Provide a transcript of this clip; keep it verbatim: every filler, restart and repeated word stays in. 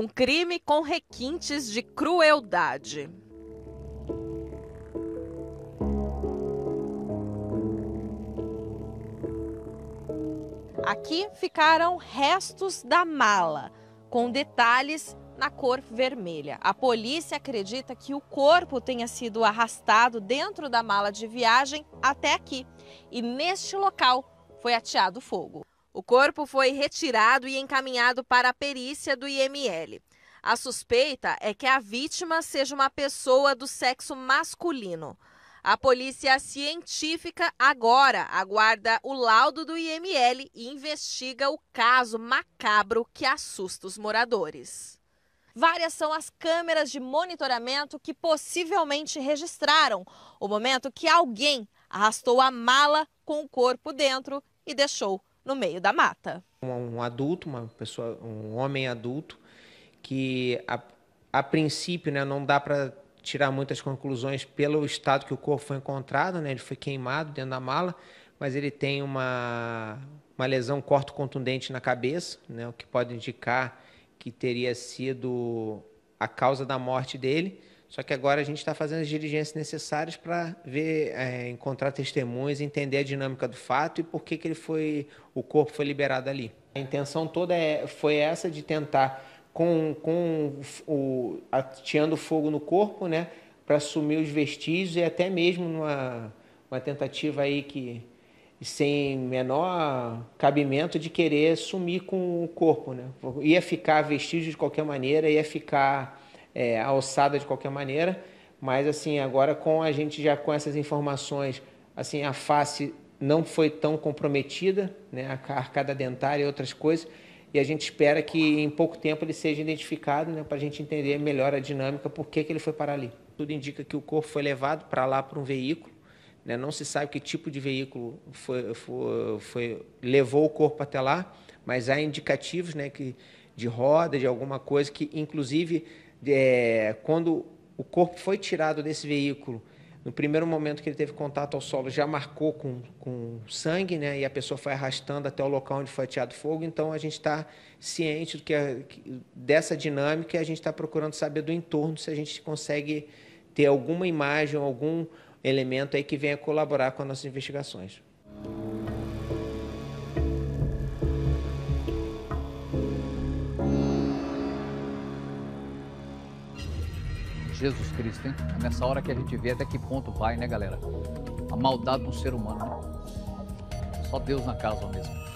Um crime com requintes de crueldade. Aqui ficaram restos da mala, com detalhes na cor vermelha. A polícia acredita que o corpo tenha sido arrastado dentro da mala de viagem até aqui. E neste local foi ateado fogo. O corpo foi retirado e encaminhado para a perícia do I M L. A suspeita é que a vítima seja uma pessoa do sexo masculino. A polícia científica agora aguarda o laudo do I M L e investiga o caso macabro que assusta os moradores. Várias são as câmeras de monitoramento que possivelmente registraram o momento que alguém arrastou a mala com o corpo dentro e deixou no meio da mata. Um adulto, uma pessoa, um homem adulto, que a, a princípio, né, não dá para tirar muitas conclusões pelo estado que o corpo foi encontrado, né, ele foi queimado dentro da mala, mas ele tem uma, uma lesão corto-contundente na cabeça, né, o que pode indicar que teria sido a causa da morte dele. Só que agora a gente está fazendo as diligências necessárias para ver, é, encontrar testemunhas, entender a dinâmica do fato e por que, que ele foi, o corpo foi liberado ali. A intenção toda é, foi essa de tentar, com, com o, ateando fogo no corpo, né, para sumir os vestígios e até mesmo numa uma tentativa aí que sem menor cabimento de querer sumir com o corpo, né? Ia ficar vestígio de qualquer maneira, ia ficar é, alçada de qualquer maneira, mas assim, agora com a gente já com essas informações, assim, a face não foi tão comprometida, né? A arcada dentária e outras coisas, e a gente espera que em pouco tempo ele seja identificado, né? Para a gente entender melhor a dinâmica, por que que ele foi parar ali. Tudo indica que o corpo foi levado para lá por um veículo. Não se sabe que tipo de veículo foi, foi, foi, levou o corpo até lá, mas há indicativos, né, que, de roda, de alguma coisa, que inclusive é, quando o corpo foi tirado desse veículo, no primeiro momento que ele teve contato ao solo, já marcou com, com sangue, né, e a pessoa foi arrastando até o local onde foi ateado fogo. Então a gente está ciente do que a, dessa dinâmica e a gente está procurando saber do entorno se a gente consegue ter alguma imagem, algum elemento aí que venha colaborar com as nossas investigações. Jesus Cristo, hein? É nessa hora que a gente vê até que ponto vai, né, galera? A maldade do ser humano, né? Só Deus na causa mesmo.